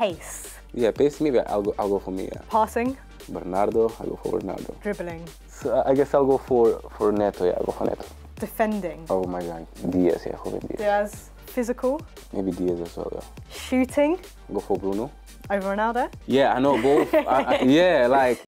Pace. Yeah, pace, maybe I'll go for me, yeah. Passing. Bernardo, I'll go for Bernardo. Dribbling. So I guess I'll go for Neto, yeah, I'll go for Neto. Defending. Oh my God, Diaz, yeah, Ruben Diaz. Diaz. Physical. Maybe Diaz as well, yeah. Shooting. Go for Bruno. Over Ronaldo. Yeah, I know both. Yeah, like